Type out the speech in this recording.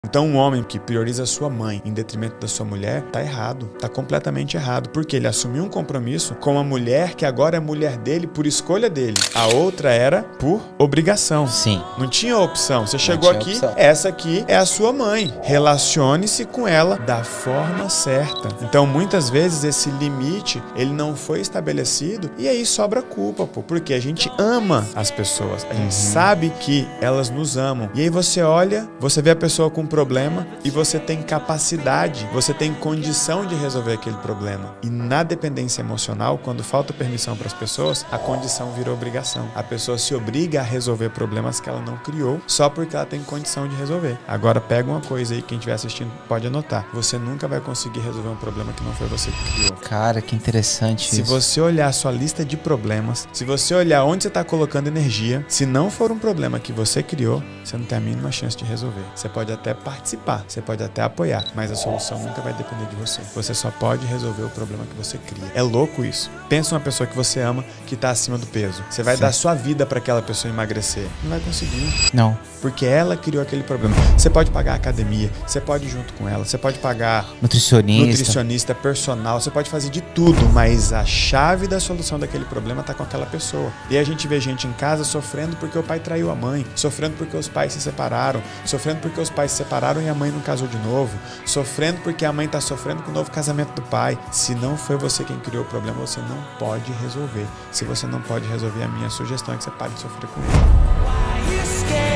Então um homem que prioriza a sua mãe em detrimento da sua mulher, tá errado, tá completamente errado, porque ele assumiu um compromisso com uma mulher que agora é mulher dele por escolha dele. A outra era por obrigação. Sim. Não tinha opção. Você chegou aqui, essa aqui é a sua mãe. Relacione-se com ela da forma certa. Então muitas vezes esse limite, ele não foi estabelecido e aí sobra culpa, pô, porque a gente ama as pessoas, a gente sabe que elas nos amam. E aí você olha, você vê a pessoa com problema e você tem capacidade, você tem condição de resolver aquele problema. E na dependência emocional, quando falta permissão para as pessoas, a condição vira obrigação. A pessoa se obriga a resolver problemas que ela não criou só porque ela tem condição de resolver. Agora pega uma coisa aí, quem estiver assistindo pode anotar. Você nunca vai conseguir resolver um problema que não foi você que criou. Cara, que interessante isso. Se você olhar a sua lista de problemas, se você olhar onde você está colocando energia, se não for um problema que você criou, você não tem a mínima chance de resolver. Você pode até participar, você pode até apoiar, mas a solução nunca vai depender de você. Você só pode resolver o problema que você cria. É louco isso. Pensa uma pessoa que você ama que está acima do peso. Você vai dar sua vida para aquela pessoa emagrecer. Não vai conseguir. Não. Porque ela criou aquele problema. Você pode pagar academia, você pode ir junto com ela, você pode pagar nutricionista, personal, você pode fazer de tudo, mas a chave da solução daquele problema está com aquela pessoa. E a gente vê gente em casa sofrendo porque o pai traiu a mãe, sofrendo porque os pais se separaram, sofrendo porque os pais se separaram e a mãe não casou de novo, sofrendo porque a mãe está sofrendo com o novo casamento do pai. Se não foi você quem criou o problema, você não pode resolver. Se você não pode resolver, a minha sugestão é que você pare de sofrer com ele.